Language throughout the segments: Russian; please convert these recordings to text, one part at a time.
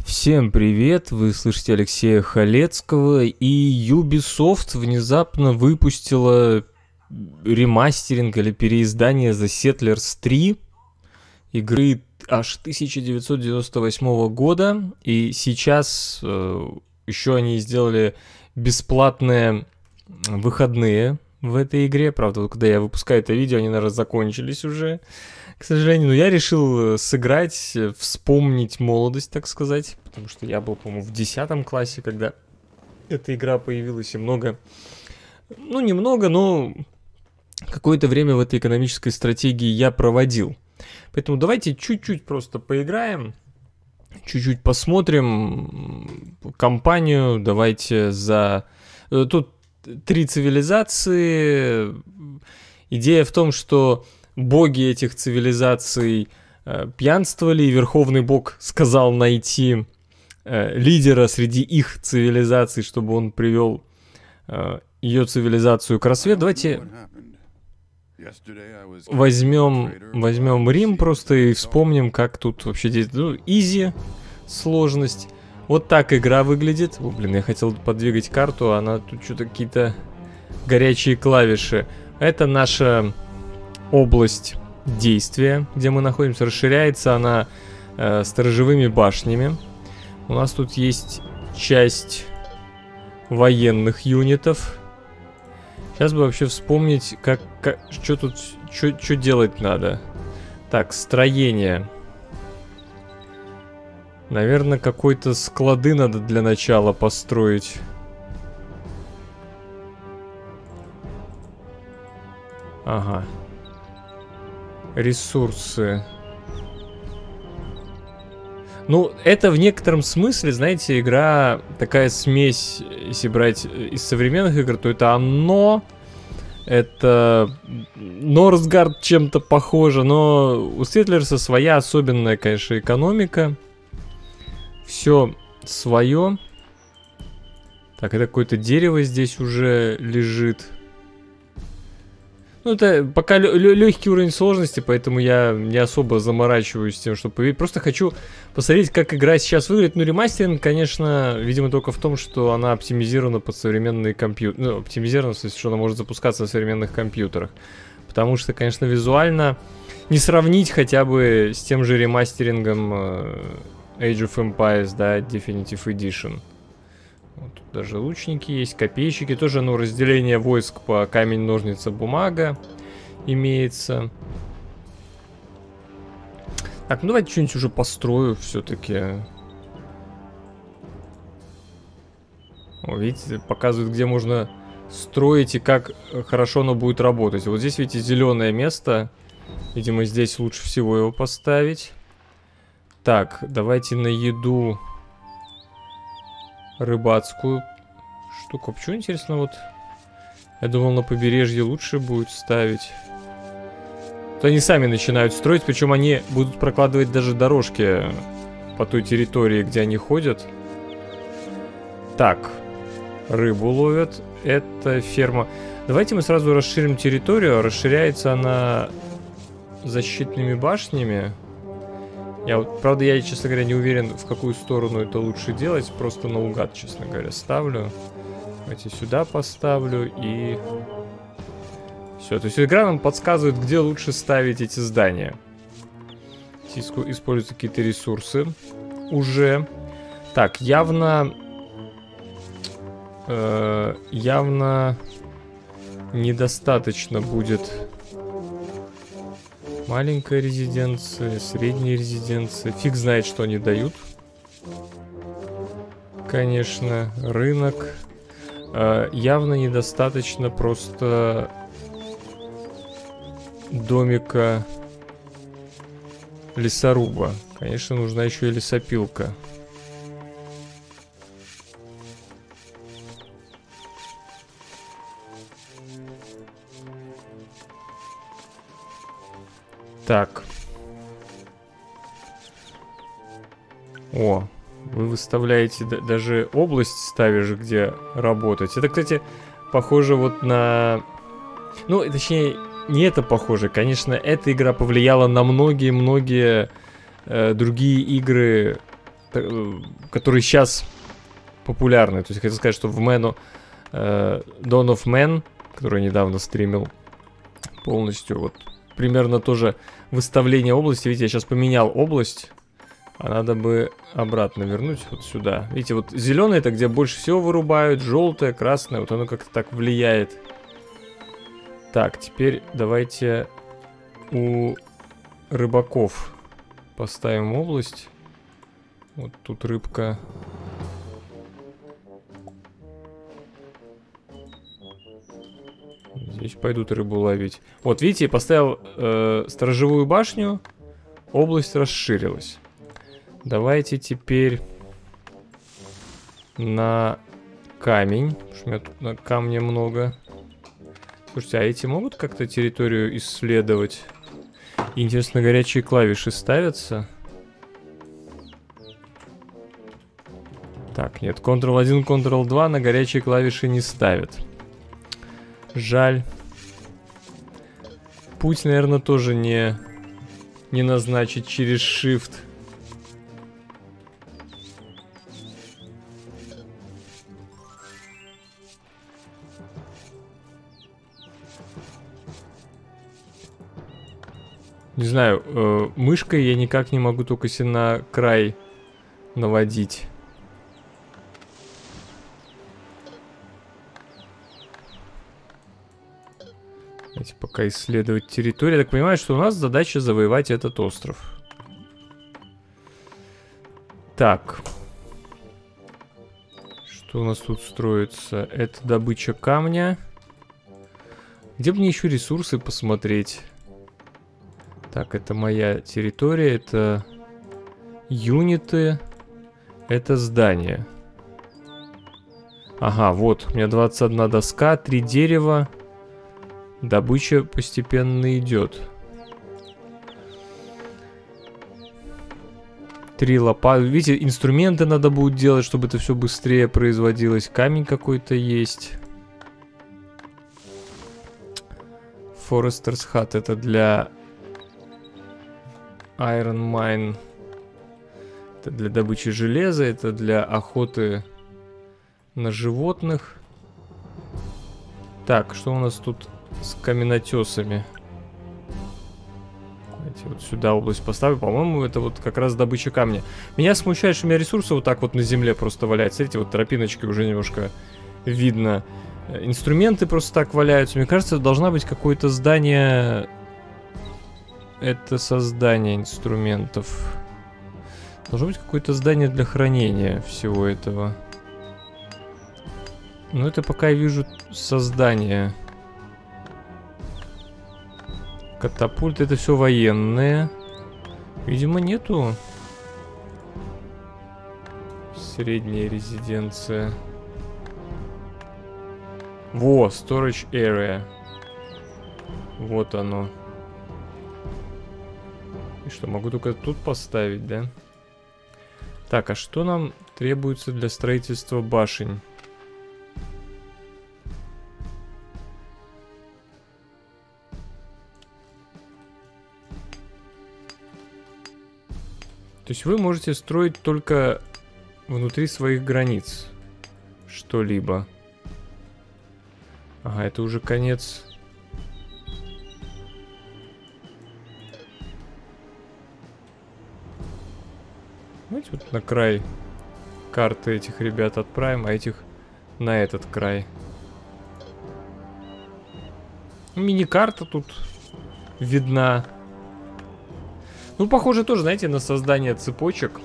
Всем привет, вы слышите Алексея Халецкого, и Ubisoft внезапно выпустила ремастеринг или переиздание The Settlers 3, игры аж 1998 года, и сейчас еще они сделали бесплатные выходные в этой игре. Правда, когда я выпускаю это видео, они, наверное, закончились уже, к сожалению. Но я решил сыграть, вспомнить молодость, так сказать. Потому что я был, по-моему, в 10 классе, когда эта игра появилась. И немного, но какое-то время в этой экономической стратегии я проводил. Поэтому давайте чуть-чуть просто поиграем. Чуть-чуть посмотрим кампанию. Давайте за... Тут 3 цивилизации. Идея в том, что боги этих цивилизаций пьянствовали, и Верховный Бог сказал найти лидера среди их цивилизаций, чтобы он привел ее цивилизацию к рассвету. Давайте возьмем Рим просто и вспомним, как тут вообще действует. Изи сложность. Вот так игра выглядит. О, блин, я хотел подвигать карту, а она тут что-то какие-то горячие клавиши. Это наша область действия, где мы находимся. Расширяется она сторожевыми башнями. У нас тут есть часть военных юнитов. Сейчас бы вообще вспомнить, что тут, что делать надо. Так, строение. Наверное, какой-то склады надо для начала построить. Ага. Ресурсы. Ну, это в некотором смысле, знаете, игра такая смесь, если брать из современных игр, то это Anno, это Northgard чем-то похоже, но у Settlers своя особенная, конечно, экономика. Все свое. Так, это какое-то дерево здесь уже лежит. Ну, это пока легкий уровень сложности, поэтому я не особо заморачиваюсь тем, чтобы поверить. Просто хочу посмотреть, как игра сейчас выглядит. Ну, ремастеринг, конечно, видимо, только в том, что она оптимизирована под современные компьютеры. Ну, оптимизирована, в смысле, что она может запускаться на современных компьютерах. Потому что, конечно, визуально не сравнить хотя бы с тем же ремастерингом Age of Empires, да, Definitive Edition. Вот тут даже лучники есть, копейщики. Тоже, ну, разделение войск по камень, ножницы, бумага имеется. Так, ну давайте что-нибудь уже построю все-таки. О, видите, показывают, где можно строить и как хорошо оно будет работать. Вот здесь, видите, зеленое место. Видимо, здесь лучше всего его поставить. Так, давайте на еду рыбацкую штуку. Почему, интересно, вот... Я думал, на побережье лучше будет ставить. То они сами начинают строить, причем они будут прокладывать даже дорожки по той территории, где они ходят. Так, рыбу ловят. Это ферма. Давайте мы сразу расширим территорию. Расширяется она защитными башнями. Правда, я, честно говоря, не уверен, в какую сторону это лучше делать. Просто наугад, честно говоря, ставлю. Давайте сюда поставлю и... Все, то есть игра нам подсказывает, где лучше ставить эти здания. Используются какие-то ресурсы. Уже. Так, явно недостаточно будет... Маленькая резиденция, средняя резиденция. Фиг знает, что они дают. Конечно, рынок. Явно недостаточно просто домика лесоруба. Конечно, нужна еще и лесопилка. Так. О, вы выставляете, даже область ставишь, где работать. Это, кстати, похоже вот на... Ну, точнее, не это похоже. Конечно, эта игра повлияла на многие-многие другие игры которые сейчас популярны. То есть, хотел сказать, что в Dawn of Man, который я недавно стримил полностью, вот примерно тоже выставление области. Видите, я сейчас поменял область, а надо бы обратно вернуть вот сюда. Видите, вот зеленое это где больше всего вырубают, желтое, красное, вот оно как-то так влияет. Так, теперь давайте у рыбаков поставим область. Вот тут рыбка. Здесь пойдут рыбу ловить. Вот, видите, я поставил сторожевую башню. Область расширилась. Давайте теперь на камень. Потому что у меня тут на камне много. Слушайте, а эти могут как-то территорию исследовать? И, интересно, горячие клавиши ставятся? Так, нет, Ctrl-1, Ctrl-2 на горячие клавиши не ставят. Жаль. Путь, наверное, тоже не назначить через Shift. Не знаю, мышкой я никак не могу только если на край наводить. Давайте пока исследовать территорию. Я так понимаю, что у нас задача завоевать этот остров. Так. Что у нас тут строится? Это добыча камня. Где бы мне еще ресурсы посмотреть? Так, это моя территория, это юниты, это здание. Ага, вот, у меня 21 доска, 3 дерева. Добыча постепенно идет. 3 лопаты. Видите, инструменты надо будет делать, чтобы это все быстрее производилось. Камень какой-то есть. Forester's Hut, это для Iron Mine. Это для добычи железа, это для охоты на животных. Так, что у нас тут с каменотесами? Давайте вот сюда область поставлю. По-моему, это вот как раз добыча камня. Меня смущает, что у меня ресурсы вот так вот на земле просто валяются. Смотрите, вот тропиночки уже немножко видно. Инструменты просто так валяются. Мне кажется, должна быть какое-то здание... Это создание инструментов. Должно быть какое-то здание для хранения всего этого. Но это пока я вижу создание. Катапульт, это все военные. Видимо, нету. Средняя резиденция. Во, storage area. Вот оно. И что, могу только тут поставить, да? Так, а что нам требуется для строительства башен? То есть вы можете строить только внутри своих границ что-либо. Ага, это уже конец. Давайте вот на край карты этих ребят отправим, а этих на этот край. Мини-карта тут видна. Ну, похоже тоже, знаете, на создание цепочек.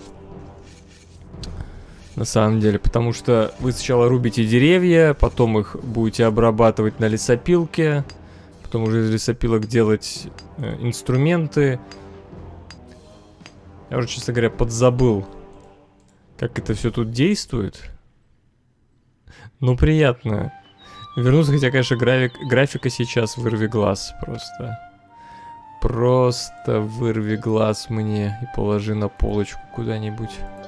На самом деле, потому что вы сначала рубите деревья, потом их будете обрабатывать на лесопилке, потом уже из лесопилок делать инструменты. Я уже, честно говоря, подзабыл, как это все тут действует. Ну, приятно. Вернуться, хотя, конечно, графика сейчас вырви глаз просто. Просто вырви глаз мне и положи на полочку куда-нибудь.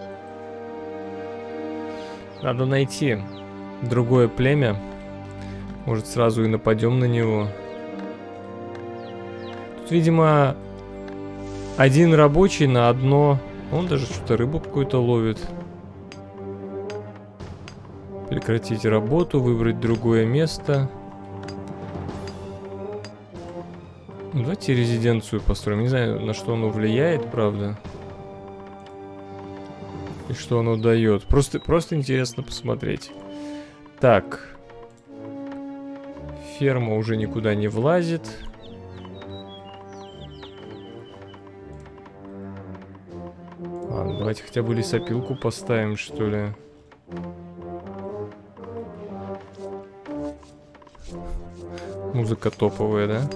Надо найти другое племя. Может, сразу и нападем на него. Тут, видимо, один рабочий на одно Он даже что-то рыбу какую-то ловит. Прекратить работу, выбрать другое место. Давайте резиденцию построим. Не знаю, на что оно влияет, правда. И что оно дает. Просто интересно посмотреть. Так. Ферма уже никуда не влазит. Ладно, давайте хотя бы лесопилку поставим, что ли. Музыка топовая, да?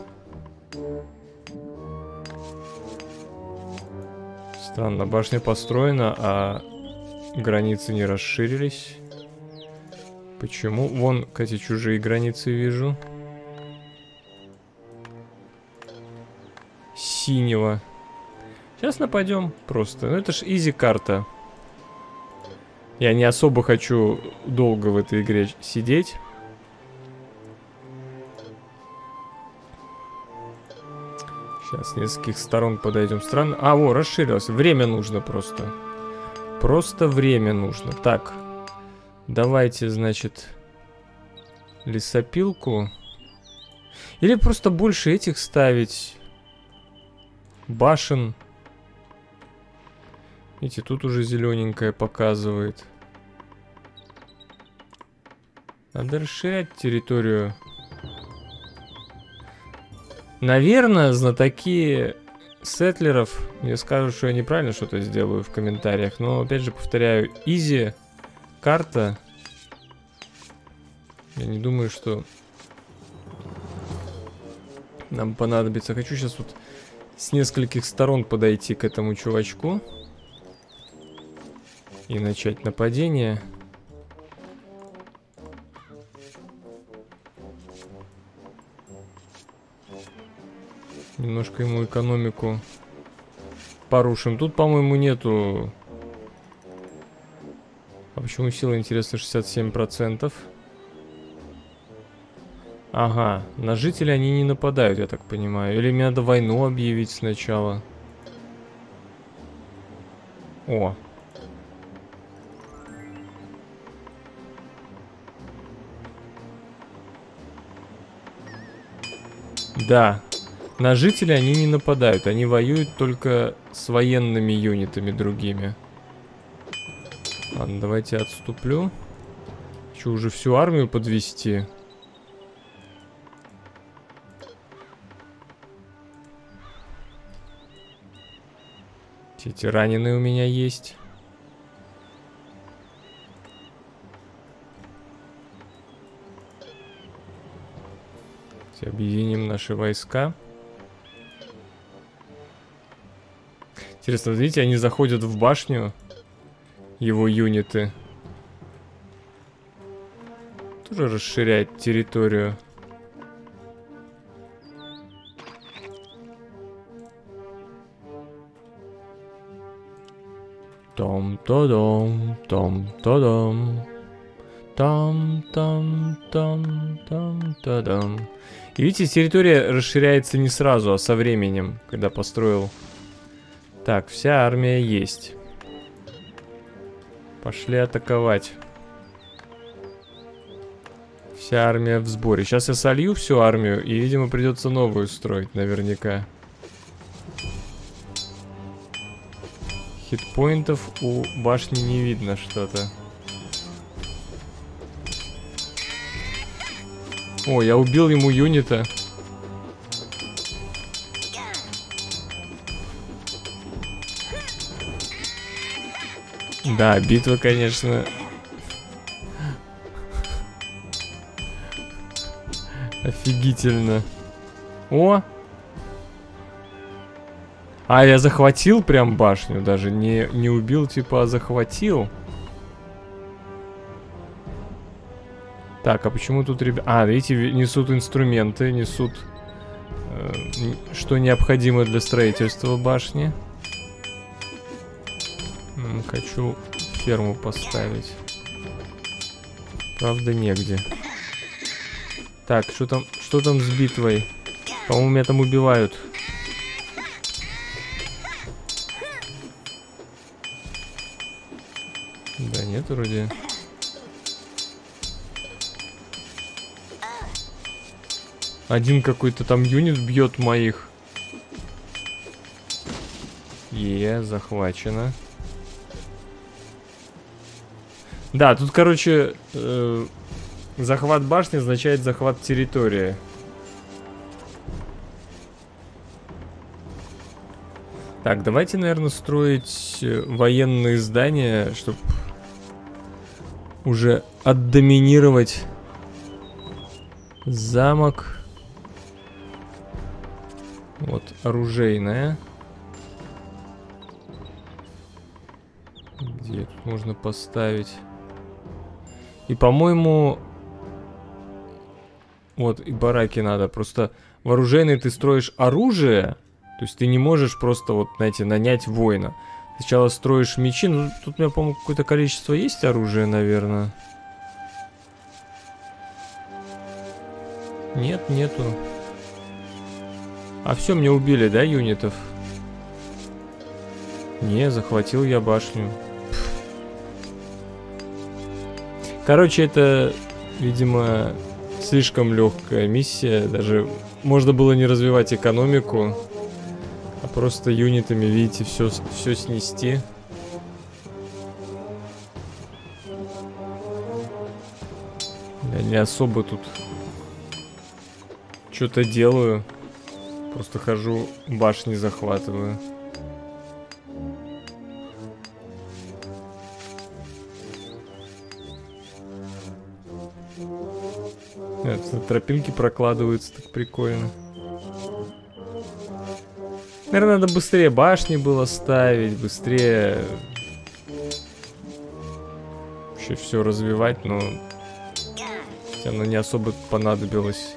Странно, башня построена, а границы не расширились. Почему? Вон, кстати, чужие границы вижу. Синего. Сейчас нападем просто. Ну это ж изи карта. Я не особо хочу долго в этой игре сидеть. Сейчас с нескольких сторон подойдем. Странно. А, во, расширилось. Время нужно просто. Просто время нужно. Так. Давайте, значит, лесопилку. Или просто больше этих ставить. Башен. Видите, тут уже зелененькое показывает. Надо расширять территорию. Наверное, знатоки сетлеров мне скажут, что я неправильно что-то сделаю в комментариях. Но, опять же, повторяю, изи карта. Я не думаю, что нам понадобится. Хочу сейчас вот с нескольких сторон подойти к этому чувачку. И начать нападение. Немножко ему экономику порушим. Тут, по-моему, нету... А почему сила, интересно, 67%? Ага, на жителей они не нападают, я так понимаю. Или мне надо войну объявить сначала. О. Да. На жителей они не нападают. Они воюют только с военными юнитами другими. Ладно, давайте отступлю. Хочу уже всю армию подвести. Эти раненые у меня есть. Объединим наши войска. Интересно, видите, они заходят в башню. Его юниты. Тоже расширяет территорию. Том-то-дом, том-то-дом. Там-там-там-там-та-дам. И видите, территория расширяется не сразу, а со временем, когда построил. Так, вся армия есть. Пошли атаковать. Вся армия в сборе. Сейчас я солью всю армию, и, видимо, придется новую строить, наверняка. Хитпоинтов у башни не видно что-то. О, я убил ему юнита. Да, битва, конечно. Офигительно. О! А, я захватил прям башню. Даже не убил, типа, а захватил. Так, а почему тут ребята... А, видите, несут инструменты, несут... что необходимо для строительства башни. Хочу ферму поставить. Правда, негде. Так, что там с битвой? По-моему, меня там убивают. Нет, вроде. Один какой-то там юнит бьет моих. Захвачено. Да, тут, короче, захват башни означает захват территории. Так, давайте, наверное, строить военные здания, чтобы уже отдоминировать замок. Вот, оружейная. Где тут можно поставить? И, по-моему, вот, и бараки надо. Просто в оружейной ты строишь оружие. То есть ты не можешь просто, вот, знаете, нанять воина. Сначала строишь мечи. Ну, тут у меня, по-моему, какое-то количество есть оружия, наверное. Нет, нету. А все, меня убили, да, юнитов? Не, захватил я башню. Короче, это, видимо, слишком легкая миссия. Даже можно было не развивать экономику, а просто юнитами, видите, все снести. Я не особо тут что-то делаю. Просто хожу, башни захватываю. Тропинки прокладываются, так прикольно. Наверное, надо быстрее башни было ставить, быстрее вообще все развивать, но оно не особо понадобилось.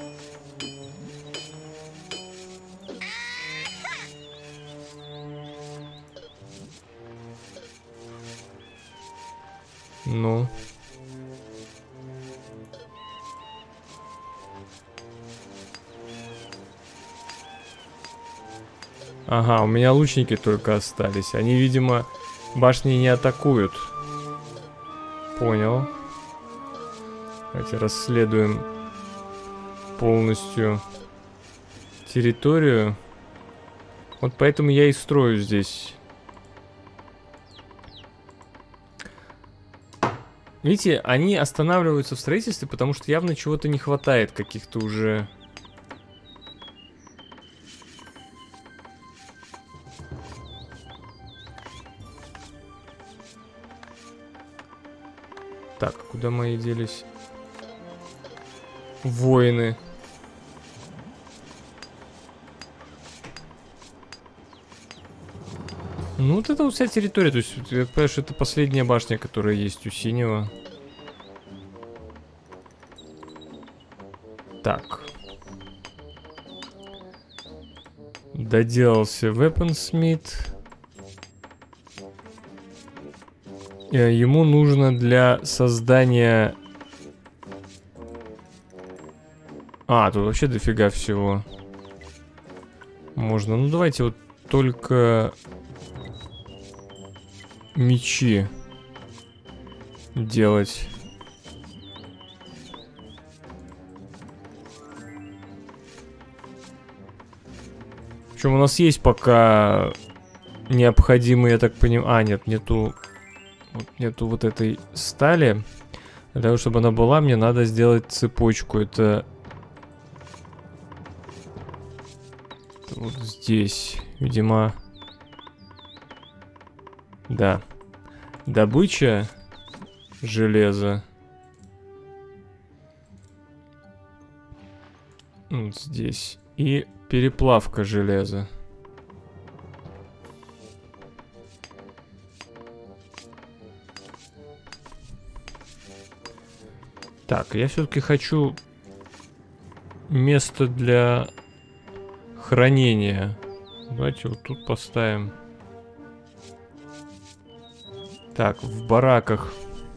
Ну. Ага, у меня лучники только остались. Они, видимо, башни не атакуют. Понял. Давайте расследуем полностью территорию. Вот поэтому я и строю здесь. Видите, они останавливаются в строительстве, потому что явно чего-то не хватает, каких-то уже... Так, куда мои делись? Воины. Ну, вот это вот вся территория. То есть, я понимаю, что это последняя башня, которая есть у синего. Так. Доделался Weaponsmith. Ему нужно для создания... А, тут вообще дофига всего. Можно. Ну, давайте вот только... мечи делать. Причем у нас есть пока необходимые, я так понимаю... А, нет, нету вот этой стали. Для того, чтобы она была, мне надо сделать цепочку. Это вот здесь, видимо... Да. Добыча железа. Вот здесь. И переплавка железа. Так, я все-таки хочу место для хранения. Давайте вот тут поставим. Так, в бараках.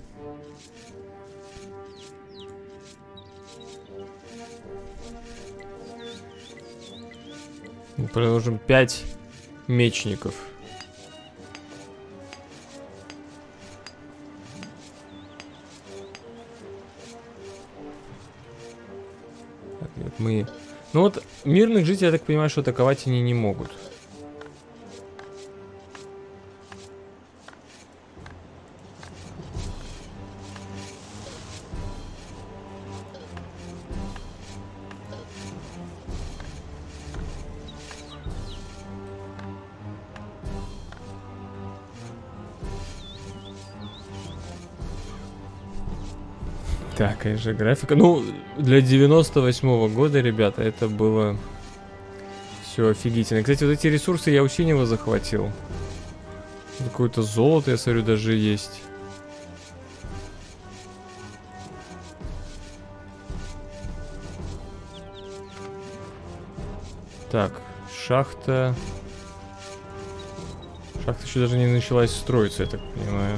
Мы предложим 5 мечников. Так, вот мы... Ну вот, мирных жителей, я так понимаю, что атаковать они не могут. Так, конечно, графика. Ну, для 98-го года, ребята, это было все офигительно. Кстати, вот эти ресурсы я у синего захватил. Какое-то золото, я смотрю, даже есть. Так, шахта. Шахта еще даже не началась строиться, я так понимаю.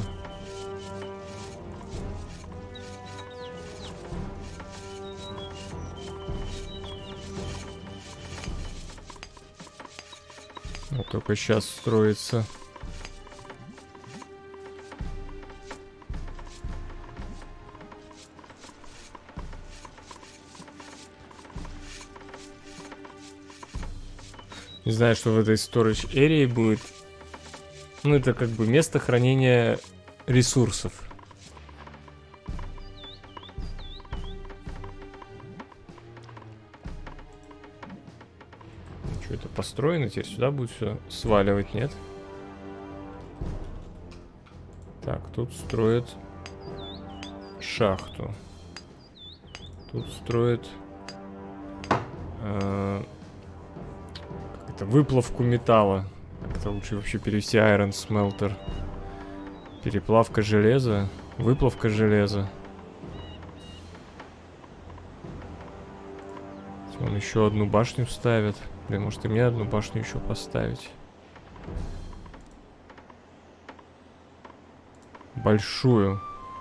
Вот только сейчас строится. Не знаю, что в этой storage area будет. Ну, это как бы место хранения ресурсов. Что это построено? Теперь сюда будет все сваливать, нет? Так, тут строят шахту. Тут строят как это, выплавку металла. Как это лучше вообще перевести? Iron Smelter. Переплавка железа. Выплавка железа. Он еще одну башню ставит. Блин, может и мне одну башню еще поставить. Большую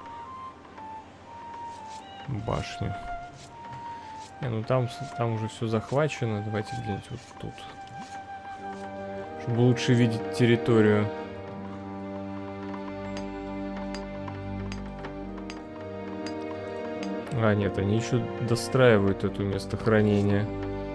башню. Не, ну там уже все захвачено. Давайте где-нибудь вот тут. Чтобы лучше видеть территорию. А, нет, они еще достраивают это место хранения.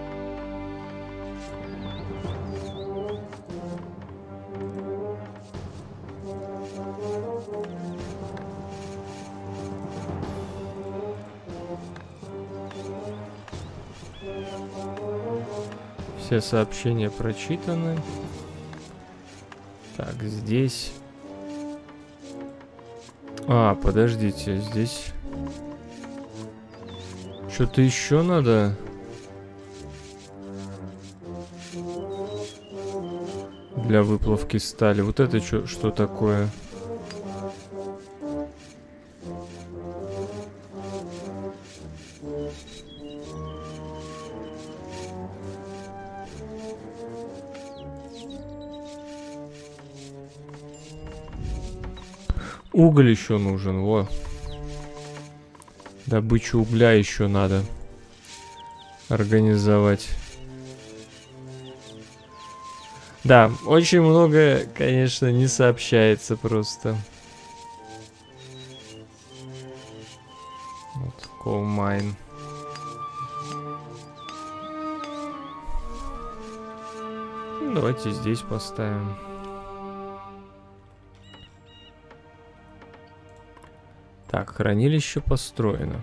Все сообщения прочитаны. Так, здесь... А, подождите, здесь... Что-то еще надо? Для выплавки стали. Вот это что такое? Уголь еще нужен, во. Добычу угля еще надо организовать. Да, очень много, конечно, не сообщается просто. Вот, coal mine. Ну, давайте здесь поставим. Так, хранилище построено.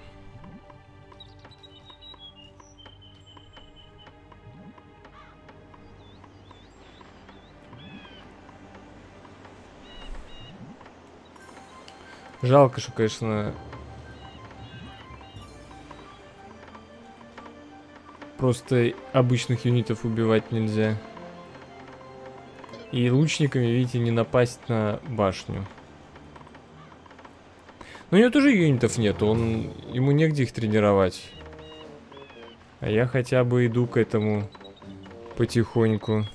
Жалко, что, конечно, просто обычных юнитов убивать нельзя. И лучниками, видите, не напасть на башню. Но у него тоже юнитов нет, ему негде их тренировать. А я хотя бы иду к этому потихоньку.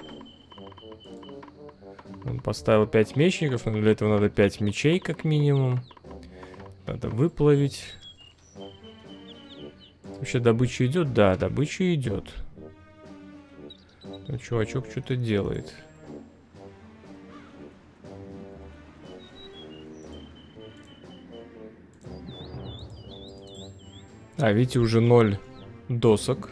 Он поставил 5 мечников, но для этого надо 5 мечей как минимум. Надо выплавить. Вообще добыча идет? Да, добыча идет. Но чувачок что-то делает. А, видите, уже 0 досок.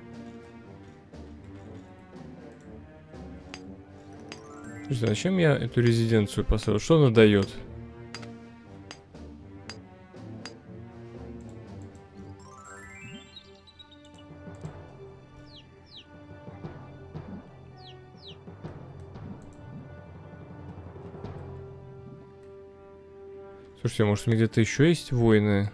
Слушайте, зачем я эту резиденцию построил? Что она дает? Слушайте, а может где-то еще есть воины?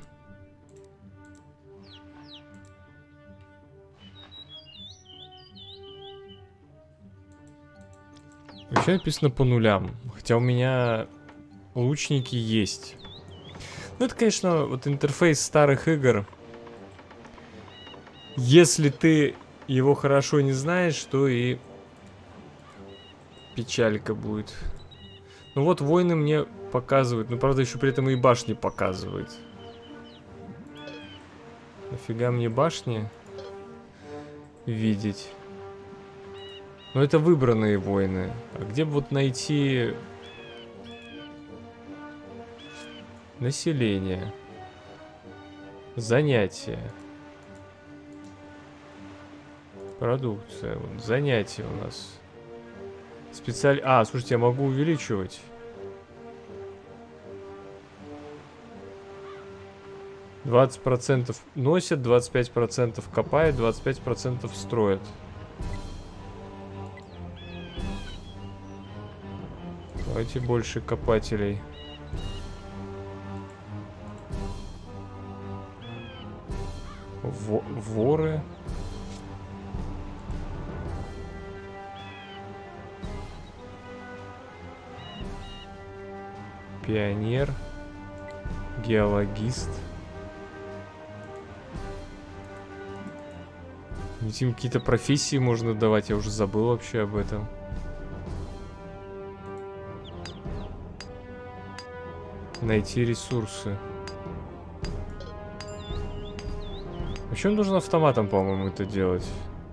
Вообще написано по нулям. Хотя у меня лучники есть. Ну, это, конечно, вот интерфейс старых игр. Если ты его хорошо не знаешь, то и печалька будет. Ну вот воины мне показывают. Ну, правда, еще при этом и башни показывают. Нафига мне башни видеть? Но это выбранные воины. А где бы вот найти население? Занятия. Продукция. Вот, занятия у нас. А, слушайте, я могу увеличивать. %20 носят, 25% копают, 25% строят. Давайте больше копателей. Воры. Пионер. Геологист. Им какие-то профессии можно давать, я уже забыл вообще об этом. Найти ресурсы. Вообще он должен автоматом, по-моему, это делать.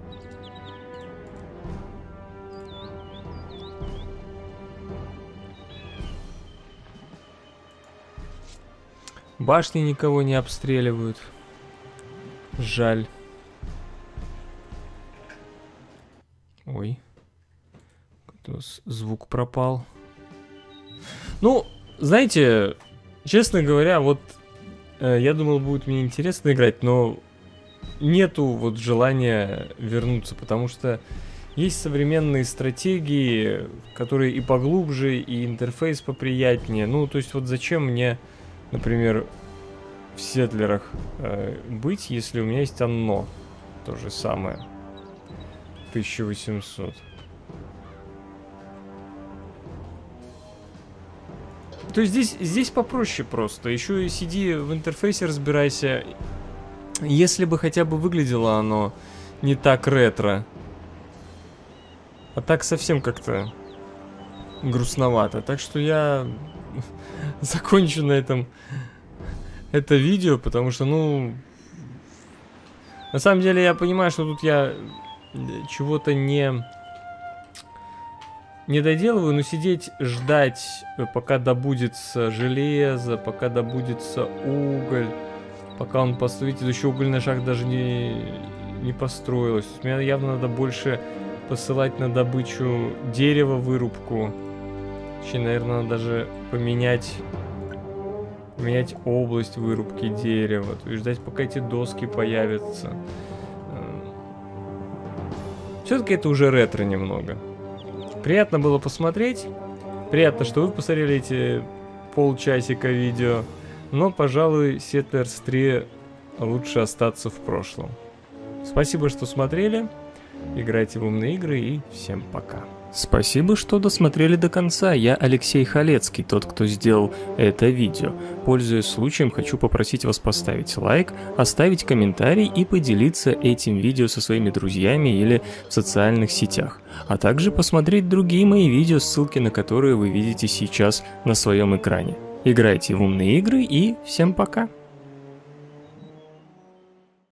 Башни никого не обстреливают. Жаль. Ой. Звук пропал. Ну, знаете, честно говоря, вот я думал, будет мне интересно играть, но нету вот желания вернуться, потому что есть современные стратегии, которые и поглубже, и интерфейс поприятнее. Ну, то есть вот зачем мне, например, в сетлерах быть, если у меня есть Анно, то же самое. 1800. То есть здесь попроще просто. Еще и сиди в интерфейсе, разбирайся. Если бы хотя бы выглядело оно не так ретро. А так совсем как-то грустновато. Так что я закончу на этом это видео, потому что, ну... На самом деле я понимаю, что тут я чего-то не доделываю, но сидеть, ждать, пока добудется железо, пока добудется уголь, пока он построит, еще угольная шахта даже не построилась. Мне явно надо больше посылать на добычу дерева, вырубку. Точнее, наверное, надо даже поменять область вырубки дерева, то есть ждать, пока эти доски появятся. Все-таки это уже ретро немного. Приятно было посмотреть. Приятно, что вы посмотрели эти полчасика видео. Но, пожалуй, Settlers 3 лучше остаться в прошлом. Спасибо, что смотрели. Играйте в умные игры и всем пока. Спасибо, что досмотрели до конца. Я Алексей Халецкий, тот, кто сделал это видео. Пользуясь случаем, хочу попросить вас поставить лайк, оставить комментарий и поделиться этим видео со своими друзьями или в социальных сетях. А также посмотреть другие мои видео, ссылки на которые вы видите сейчас на своем экране. Играйте в умные игры и всем пока!